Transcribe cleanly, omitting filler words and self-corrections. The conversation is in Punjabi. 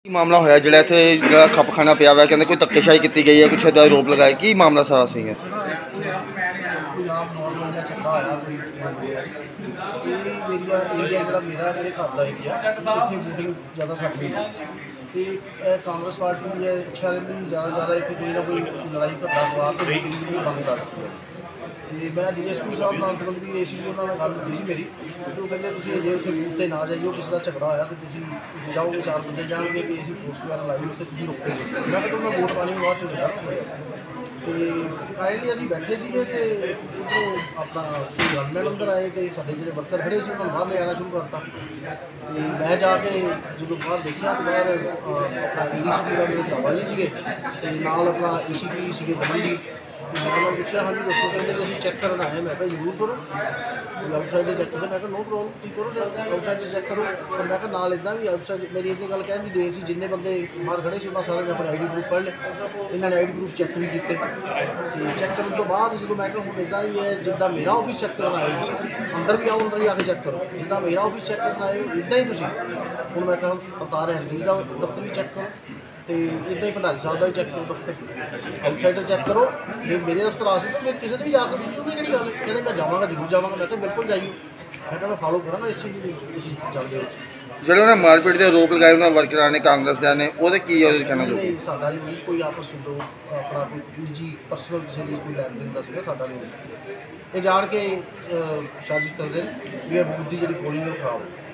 ਕੀ ਮਾਮਲਾ ਹੋਇਆ ਜਿਹੜਾ ਇੱਥੇ ਜਿਹੜਾ ਖੱਪਖਾਨਾ ਪਿਆ ਹੋਇਆ ਕਹਿੰਦੇ ਕੋਈ ਧੱਕੇਸ਼ਾਹੀ ਕੀਤੀ ਗਈ ਹੈ, ਕੁਛ ਇਹਦਾ ਆਰੋਪ ਲਗਾਇਆ, ਕੀ ਮਾਮਲਾ ਸਾਰਾ ਸੀ? ਪੰਜਾਬ ਨੋਰਮਲ ਜਿਹਾ ਚੱਕਾ ਹੋਇਆ ਕੋਈ ਏਰੀਆ ਜਿਹੜਾ ਮੇਰੇ ਘਰ ਦਾ ਏਰੀਆ ਇੱਥੇ ਵੋਟਿੰਗ ਜ਼ਿਆਦਾ ਸਾਡੀ ਅਤੇ ਕਾਂਗਰਸ ਪਾਰਟੀ ਦੀ ਇੱਛਾ ਰਹਿੰਦੀ ਜ਼ਿਆਦਾ ਇੱਥੇ ਕੋਈ ਨਾ ਕੋਈ ਲੜਾਈ ਝਗੜਾ ਪਵਾ ਕੇ ਵੋਟਿੰਗ ਦੀ ਬੰਦ ਕਰ ਦਿੱਤੀ ਹੈ। ਅਤੇ ਮੈਂ DSP ਸਾਹਿਬ ਨਾਲ ਤੁਰੰਤ ਦੀ ਏਸੀ ਉਹਨਾਂ ਨਾਲ ਗੱਲ ਹੋਈ ਸੀ ਮੇਰੀ, ਅਤੇ ਉਹ ਕਹਿੰਦੇ ਤੁਸੀਂ ਅਜੇ ਉੱਥੇ ਬੂਥ 'ਤੇ ਨਾ ਜਾਈਓ, ਕਿਸੇ ਦਾ ਝਗੜਾ ਹੋਇਆ ਅਤੇ ਤੁਸੀਂ ਜਾਓਗੇ, 4 ਬੰਦੇ ਜਾਣਗੇ ਕਿ ਅਸੀਂ ਫੋਰਸ ਵਗੈਰਾ ਲਾਈ ਉੱਥੇ ਤੁਸੀਂ ਰੋਕੋਗੇ। ਮੈਂ ਕਿਹਾ ਤੁਹਾਨੂੰ ਵੋਟ ਪਾਣੀ ਬਾਅਦ 'ਚ ਦੇਣਾ। ਅਤੇ ਕਾਇੰਡਲੀ ਅਸੀਂ ਬੈਠੇ ਸੀਗੇ ਅਤੇ ਉੱਥੋਂ ਆਪਣਾ ਗਨਮੈਨ ਅੰਦਰ ਆਏ ਅਤੇ ਸਾਡੇ ਜਿਹੜੇ ਵਰਕਰ ਖੜ੍ਹੇ ਸੀ ਉਹਨਾਂ ਨੂੰ ਬਾਹਰ ਲੈ ਆਉਣਾ ਸ਼ੁਰੂ ਕਰਤਾ। ਅਤੇ ਮੈਂ ਜਾ ਕੇ ਜਦੋਂ ਬਾਹਰ ਦੇਖਿਆ ਤਾਂ ਬਾਹਰ ਆਪਣਾ ADCP ਦਾ ਮੇਰੇ ਭਰਾਵਾ ਜੀ ਸੀਗੇ ਅਤੇ ਨਾਲ ਆਪਣਾ ACP ਸੀਗੇ ਬੰਦੀ। ਮੈਂ ਉਹਨਾਂ ਨੂੰ ਪੁੱਛਿਆ ਹਾਂਜੀ ਦੱਸੋ, ਕਹਿੰਦੇ ਕਿ ਅਸੀਂ ਚੈੱਕ ਕਰਨ ਆਏ। ਮੈਂ ਕਿਹਾ ਜ਼ਰੂਰ ਕਰੋ, ਆਊਟਸਾਈਡ ਦੇ ਚੈੱਕ ਕਰਦੇ। ਮੈਂ ਕਿਹਾ ਨੋ ਪ੍ਰੋਬਲਮ, ਤੁਸੀਂ ਕਰੋ ਆਊਟਸਾਈਡ ਦੇ ਚੈੱਕ ਕਰੋ। ਪਰ ਮੈਂ ਕਿਹਾ ਨਾਲ ਇੱਦਾਂ ਵੀ ਆਊਟਸਾਈਡ ਮੇਰੀ ਇੱਦਾਂ ਗੱਲ ਕਹਿਣ ਦੀ ਦੇ ਸੀ, ਜਿੰਨੇ ਬੰਦੇ ਬਾਹਰ ਖੜ੍ਹੇ ਸੀ ਉਹਨਾਂ ਸਾਰਿਆਂ ਨੇ ਆਪਣੇ ID ਪ੍ਰੂਫ ਪੜ੍ਹ ਲਏ, ਇਹਨਾਂ ਨੇ ID ਪ੍ਰੂਫ ਚੈੱਕ ਵੀ ਕੀਤੇ। ਅਤੇ ਚੈੱਕ ਕਰਨ ਤੋਂ ਬਾਅਦ ਜਦੋਂ ਮੈਂ ਕਿਹਾ ਹੁਣ ਇੱਦਾਂ ਹੀ ਹੈ ਜਿੱਦਾਂ ਮੇਰਾ ਆਫਿਸ ਚੈੱਕ ਕਰਨ ਆਏ ਅੰਦਰ ਵੀ ਆਓ, ਅੰਦਰ ਹੀ ਆ ਕੇ ਚੈੱਕ ਕਰੋ, ਜਿੱਦਾਂ ਮੇਰਾ ਆਫਿਸ ਚੈੱਕ ਕਰਨ ਆਏ ਇੱਦਾਂ ਹੀ ਤੁਸੀਂ ਹੁਣ ਮੈਂ ਕਿਹਾ ਅਵਤਾਰ ਰਣਜੀਤ ਦਾ ਦਫ਼ਤਰ ਵੀ ਚੈੱਕ ਕਰੋ ਅਤੇ ਇੱਦਾਂ ਹੀ ਭੰਡਾਰੀ ਸਾਹਿਬ ਦਾ ਵੀ ਚੈੱਕ ਕਰੋ, ਦਫ਼ਤਰ ਆਊਟਸਾਈਡਰ ਚੈੱਕ ਕਰੋ। ਜੇ ਮੇਰੇ ਦਫ਼ਤਰ ਆ ਸਕਦੇ ਮੈਂ ਕਿਸੇ ਦੇ ਵੀ ਜਾ ਸਕਦੀ, ਉਹਦੀ ਕਿਹੜੀ ਗੱਲ ਕਹਿੰਦੇ ਮੈਂ ਜਾਵਾਂਗਾ, ਜ਼ਰੂਰ ਜਾਵਾਂਗਾ। ਮੈਂ ਕਿਹਾ ਬਿਲਕੁਲ ਜਾਈਓ, ਮੈਂ ਕਿਹਾ ਮੈਂ ਫਾਲੋ ਕਰਾਂਗਾ ਇਸ ਚੀਜ਼ ਦੀ, ਤੁਸੀਂ ਜਾਂਦੇ ਹੋ। ਜਿਹੜੇ ਉਹਨਾਂ ਮਾਰਪੀਟ ਦੇ ਆਰੋਪ ਲਗਾਏ ਉਹਨਾਂ ਵਰਕਰਾਂ ਨੇ, ਕਾਂਗਰਸ ਦੇ ਨੇ, ਉਹਦੇ ਕੀ ਉਹਦੇ ਕਹਿਣਾ ਚਾਹੁੰਦੇ? ਨਹੀਂ, ਸਾਡਾ ਨਹੀਂ ਕੋਈ ਆਪਸ ਵਿੱਚ ਆਪਣਾ ਕੋਈ ਨਿੱਜੀ ਪਰਸਨਲ ਕਿਸੇ ਦੀ ਕੋਈ ਲੈਣ ਦੇਣ ਦਾ ਸੀਗਾ, ਸਾਡਾ ਨਹੀਂ। ਇਹ ਜਾਣ ਕੇ ਸਾਜ਼ਿਸ਼ ਕਰਦੇ ਨੇ ਵੀ ਇਹ ਬੂਥ ਦੀ ਜਿਹੜੀ ਪੋਲਿੰਗ ਉਹ ਖਰਾਬ